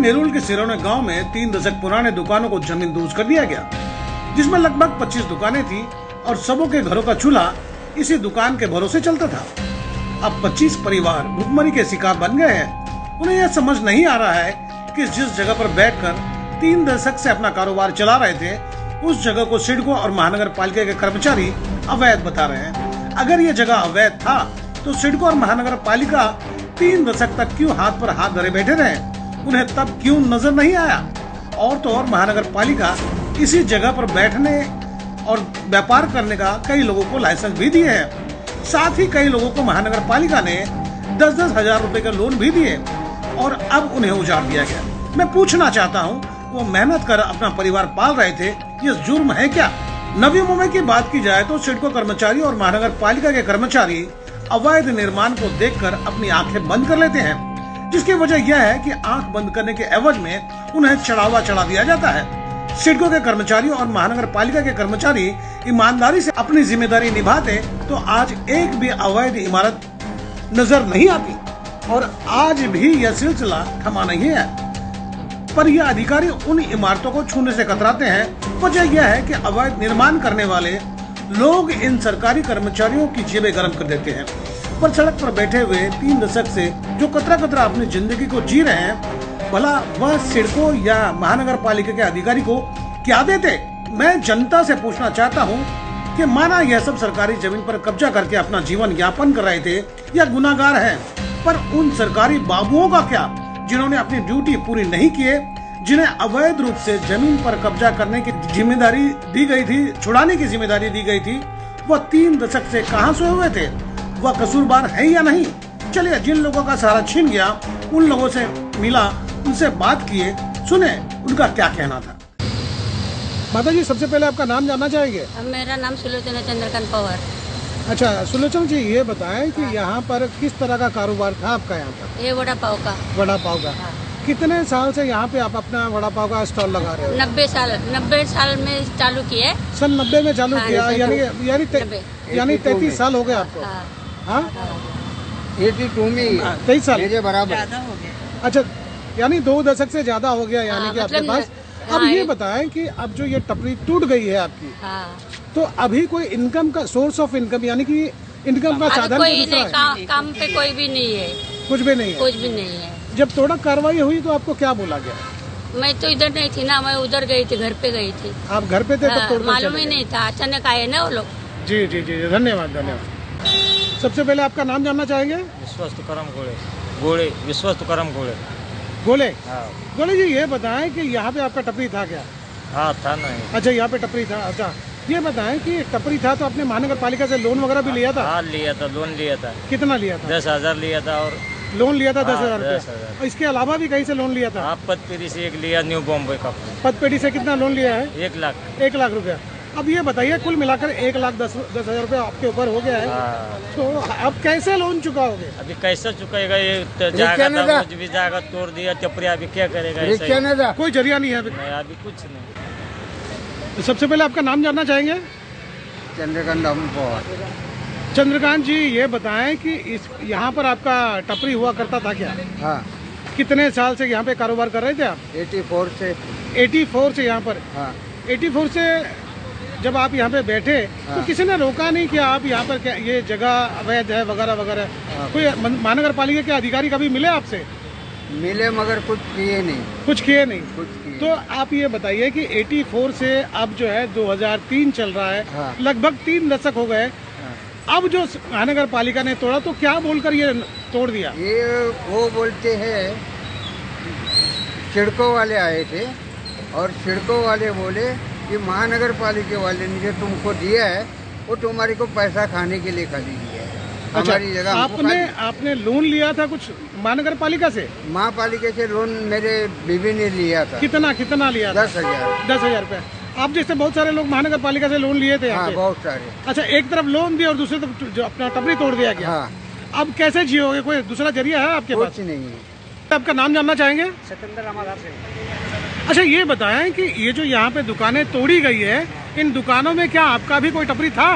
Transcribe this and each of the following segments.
नेरुल के सिरोने गांव में 3 दशक पुराने दुकानों को जमींदोज कर दिया गया, जिसमें लगभग 25 दुकानें थी और सबों के घरों का चूल्हा इसी दुकान के भरोसे चलता था। अब 25 परिवार भुखमरी के शिकार बन गए हैं। उन्हें यह समझ नहीं आ रहा है कि जिस जगह पर बैठकर 3 दशक से अपना कारोबार चला रहे थे, उस जगह को सिडको और महानगर पालिका के कर्मचारी अवैध बता रहे हैं। अगर ये जगह अवैध था तो सिडको और महानगर पालिका 3 दशक तक क्यों हाथ पर हाथ धरे बैठे रहे? उन्हें तब क्यों नजर नहीं आया? और तो और महानगर पालिका इसी जगह पर बैठने और व्यापार करने का कई लोगों को लाइसेंस भी दिए हैं। साथ ही कई लोगों को महानगर पालिका ने 10-10 हजार रुपए का लोन भी दिए और अब उन्हें उजाड़ दिया गया। मैं पूछना चाहता हूँ, वो मेहनत कर अपना परिवार पाल रहे थे, ये जुर्म है क्या? नवी मुंबई की बात की जाए तो सिडको कर्मचारी और महानगर पालिका के कर्मचारी अवैध निर्माण को देखकर अपनी आंखें बंद कर लेते हैं, जिसकी वजह यह है कि आंख बंद करने के एवज में उन्हें चढ़ावा चढ़ा दिया जाता है। सिडको के कर्मचारी और महानगर पालिका के कर्मचारी ईमानदारी से अपनी जिम्मेदारी निभाते तो आज एक भी अवैध इमारत नजर नहीं आती और आज भी यह सिलसिला थमा नहीं है। पर यह अधिकारी उन इमारतों को छूने से कतराते हैं। वजह यह है कि अवैध निर्माण करने वाले लोग इन सरकारी कर्मचारियों की जेबें गर्म कर देते हैं। पर सड़क पर बैठे हुए 3 दशक से जो कतरा कतरा अपनी जिंदगी को जी रहे हैं, भला वह सिडको या महानगर पालिका के अधिकारी को क्या देते? मैं जनता से पूछना चाहता हूँ कि माना यह सब सरकारी जमीन पर कब्जा करके अपना जीवन यापन कर रहे थे या गुनाहगार हैं, पर उन सरकारी बाबुओं का क्या जिन्होंने अपनी ड्यूटी पूरी नहीं किए, जिन्हें अवैध रूप से जमीन पर कब्जा करने की जिम्मेदारी दी गई थी, छुड़ाने की जिम्मेदारी दी गई थी, वह 3 दशक से कहां सोए हुए थे? वह कसूरवार है या नहीं? चलिए, जिन लोगों का सहारा छीन गया उन लोगों से मिला, उनसे बात किए, सुने उनका क्या कहना था। माता जी, सबसे पहले आपका नाम जानना चाहेंगे? मेरा नाम सुलोचना चंद्रकांत पवार। अच्छा सुलोचना जी, ये बताएं कि यहाँ पर किस तरह का कारोबार था आपका? यहाँ पर ये वड़ा पाव का। वड़ा पाव का। हाँ। कितने साल से यहाँ पे आप अपना वड़ा पाव का स्टॉल लगा रहे हो? 90 साल में चालू किए। सन 90 में चालू किया, यानी 33 साल हो गए आपको? हाँ, 82 में 23 साल मेरे बराबर। अच्छा, यानी 2 दशक से ज्यादा हो गया यानी कि आपके पास। अब ये बताएं कि अब जो ये टपरी टूट गई है आपकी, तो अभी कोई इनकम का सोर्स ऑफ इनकम यानी कि इनकम का साधन कोई नहीं, काम पे कोई भी नहीं है, कुछ भी नहीं है? कुछ भी नहीं है। जब तोड़ा कार्रवाई हुई तो आपको क्या बोला गया? मैं तो इधर नहीं थी ना, मैं उधर गई थी, घर पे गई थी। आप घर पे थे तब तोड़? मालूम ही नहीं था, अचानक आए ना वो लोग। जी जी जी, धन्यवाद धन्यवाद। सबसे पहले आपका नाम जानना चाहेंगे? विश्वास तुकाराम गोले। विश्वास तुकाराम गोले। हाँ। गोले जी, ये बताएं कि यहाँ पे आपका टपरी था क्या? हाँ था ना। अच्छा, यहाँ पे टपरी था। अच्छा, ये बताएं कि टपरी था तो आपने महानगर पालिका से लोन वगैरह भी लिया था? हाँ लिया था, लोन लिया था। कितना लिया था? 10,000 लिया था। और लोन लिया था 10,000 10,000। रुपया। इसके अलावा भी कहीं से लोन लिया था? आप पदपेटी से एक लिया, न्यू बॉम्बे का। पदपेटी से कितना लोन लिया है? 1 लाख। 1 लाख रुपया। अब ये बताइए, कुल मिलाकर 1,10,000 रुपया आपके ऊपर हो गया है। तो अब कैसे लोन चुकाओगे? अभी कैसे चुकाएगा? ये जाएगा तो भी जाएगा, तोड़ दिया टपरी, अभी क्या करेगा? कोई जरिया नहीं है अभी? अभी कुछ नहीं। तो सबसे पहले आपका नाम जानना चाहेंगे? चंद्रकांत पवार। चंद्रकांत जी, ये बताएं कि इस यहाँ पर आपका टपरी हुआ करता था क्या? हाँ। कितने साल से यहाँ पे कारोबार कर रहे थे आप? 84 से। 84 से यहाँ पर? हाँ। 84 से जब आप यहाँ पे बैठे तो किसी ने रोका नहीं कि आप यहाँ पर क्या ये जगह अवैध है वगैरह वगैरह? कोई महानगर पालिका के अधिकारी कभी मिले आपसे? मिले, मगर कुछ किए नहीं। कुछ किए नहीं? कुछ किए। तो आप ये बताइए कि 84 से अब जो है 2003 चल रहा है। हाँ। लगभग 3 दशक हो गए। हाँ। अब जो महानगर पालिका ने तोड़ा तो क्या बोलकर ये तोड़ दिया? ये वो बोलते हैं, सिडको वाले आए थे और सिडको वाले बोले कि महानगर पालिका वाले ने जो तुमको दिया है वो तुम्हारे को पैसा खाने के लिए खाली दिया है। अच्छा, हमारी जगह आपने लोन लिया था कुछ महानगर पालिका से? महापालिका से लोन मेरे बीवी ने लिया था। कितना लिया था? 10,000। 10,000 रुपया। आप जैसे बहुत सारे लोग महानगर पालिका से लोन लिए थे यहाँ पे? बहुत सारे। अच्छा, एक तरफ लोन दिया और दूसरी तरफ जो अपना टपरी तोड़ दिया गया। हाँ। अब कैसे जियोगे? कोई दूसरा जरिया है आपके पास? कुछ नहीं है। आपका नाम जानना चाहेंगे? सिकंदर रामाधार सिंह। अच्छा, ये बताएं कि ये जो यहाँ पे दुकानें तोड़ी गई है, इन दुकानों में क्या आपका भी कोई टपरी था?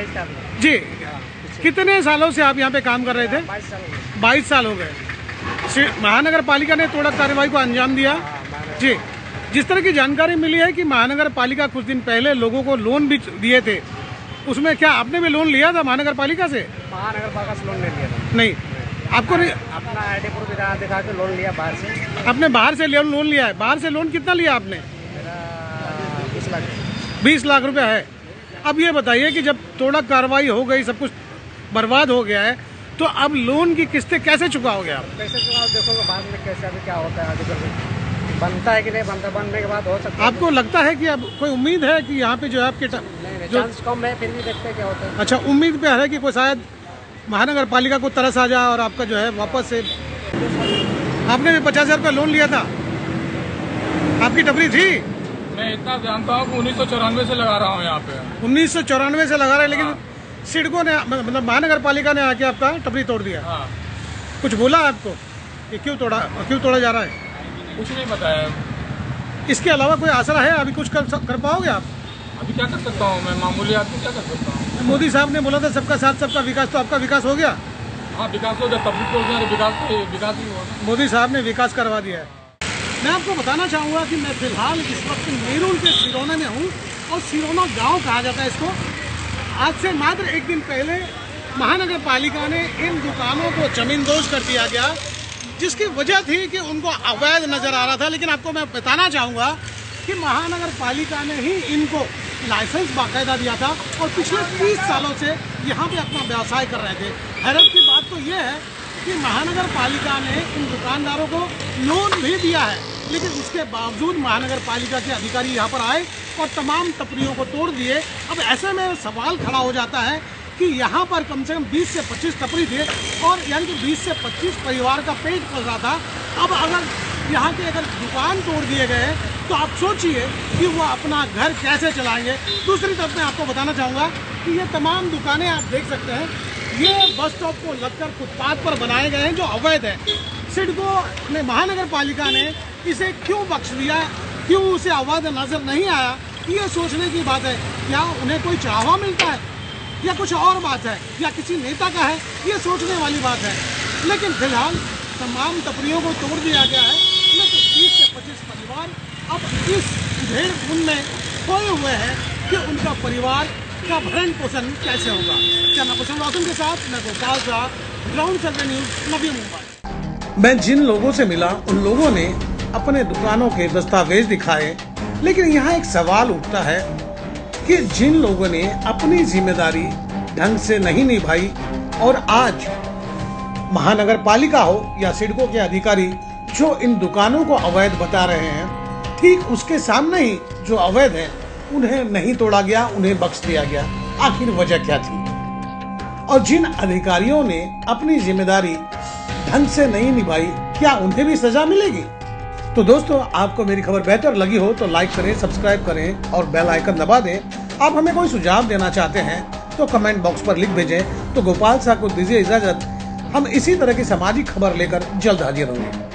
जी। कितने सालों से आप यहाँ पे काम कर रहे थे? 22 साल हो गए। महानगर पालिका ने तोड़क कार्रवाई को अंजाम दिया जी। जिस तरह की जानकारी मिली है कि महानगर पालिका कुछ दिन पहले लोगों को लोन भी दिए थे, उसमें क्या आपने भी लोन लिया था महानगर पालिका से? महानगर पालिका से लोन नहीं लिया था। नहीं, आपको नहीं? अपना आईडी प्रूफ दिखा के लोन लिया बाहर से। आपने बाहर से लोन लिया है? बाहर से लोन कितना लिया आपने? मेरा 20 लाख। 20 लाख रुपया है। अब ये बताइए कि जब तोड़क कार्रवाई हो गई, सब कुछ बर्बाद हो गया है, तो अब लोन की किस्तें कैसे चुकाओगे आप? कैसे चुकाओ देखोगे बाद में, कैसे अभी क्या होता है, आगे बनता है कि नहीं बनता, बनने के बाद हो सकता है। आपको लगता है कि अब कोई उम्मीद है कि यहाँ पे जो है आपके चांस कम है, फिर भी देखते हैं क्या होता है। अच्छा, उम्मीद पे है कि कोई शायद महानगर पालिका को तरस आ जाए और आपका जो है वापस से। आपने भी 50,000 रुपया लोन लिया था, आपकी टपरी थी? मैं इतना जानता हूँ कि 1994 से लगा रहा हूँ यहाँ पे। 1994 से लगा रहे, लेकिन सिडको ने, मतलब महानगर पालिका ने आके आपका टपरी तोड़ दिया। हाँ। कुछ बोला आपको कि क्यों तोड़ा जा रहा है? कुछ नहीं बताया। इसके अलावा कोई आसरा है? अभी कुछ कर पाओगे आप? अभी क्या कर सकता हूँ मैं, मामूली आदमी क्या कर सकता हूँ। मोदी साहब ने बोला था सबका साथ सबका विकास, तो आपका विकास हो गया? हाँ, विकास हो गया, तब भी बोल रहे विकास ही हुआ। मोदी साहब ने विकास करवा दिया है। मैं आपको बताना चाहूँगा कि मैं फिलहाल इस वक्त मेरून के सिरोना में हूँ, और सिरोना गाँव कहा जाता है इसको। आज से मात्र एक दिन पहले महानगर पालिका ने इन दुकानों को जमींदोज कर दिया गया, जिसकी वजह थी कि उनको अवैध नजर आ रहा था। लेकिन आपको मैं बताना चाहूँगा कि महानगर पालिका ने ही इनको लाइसेंस बाकायदा दिया था, और पिछले 30 सालों से यहाँ पे अपना व्यवसाय कर रहे थे। हैरत की बात तो ये है कि महानगर पालिका ने इन दुकानदारों को लोन भी दिया है, लेकिन उसके बावजूद महानगर पालिका के अधिकारी यहाँ पर आए और तमाम टपरियों को तोड़ दिए। अब ऐसे में सवाल खड़ा हो जाता है कि यहाँ पर कम से कम 20 से 25 टपरी थे, और यानी कि 20 से 25 परिवार का पेट पल रहा था। अब अगर यहाँ के अगर दुकान तोड़ दिए गए, तो आप सोचिए कि वो अपना घर कैसे चलाएंगे। दूसरी तरफ मैं आपको बताना चाहूँगा कि ये तमाम दुकानें आप देख सकते हैं, ये बस स्टॉप को लगकर फुटपाथ पर बनाए गए हैं, जो अवैध है। सिडको ने, महानगर पालिका ने इसे क्यों बख्श दिया, क्यों उसे अवैध नजर नहीं आया, ये सोचने की बात है। क्या उन्हें कोई चाहवा मिलता है, या कुछ और बात है, या किसी नेता का है, ये सोचने वाली बात है। लेकिन फिलहाल तमाम टपरियों को तोड़ दिया गया है, लेकिन 20 से 25 परिवार अब इस उधेड़ में खोए हुए हैं कि उनका परिवार का भरण पोषण कैसे होगा। कैमरा पर्सन रोशन के साथ मैं Gopal Shah, ground survey news, Navi Mumbai. मैं जिन लोगों से मिला, उन लोगों ने अपने दुकानों के दस्तावेज दिखाए, लेकिन यहाँ एक सवाल उठता है कि जिन लोगों ने अपनी जिम्मेदारी ढंग से नहीं निभाई, और आज महानगर पालिका हो या सिडको के अधिकारी जो इन दुकानों को अवैध बता रहे हैं, ठीक उसके सामने ही जो अवैध है उन्हें नहीं तोड़ा गया, उन्हें बख्श दिया गया। आखिर वजह क्या थी? और जिन अधिकारियों ने अपनी जिम्मेदारी ढंग से नहीं निभाई, क्या उन्हें भी सजा मिलेगी? तो दोस्तों, आपको मेरी खबर बेहतर लगी हो तो लाइक करें, सब्सक्राइब करें और बेल आइकन दबा दें। आप हमें कोई सुझाव देना चाहते हैं तो कमेंट बॉक्स पर लिख भेजें। तो गोपाल शाह को दीजिए इजाजत। हम इसी तरह की सामाजिक खबर लेकर जल्द हाजिर होंगे।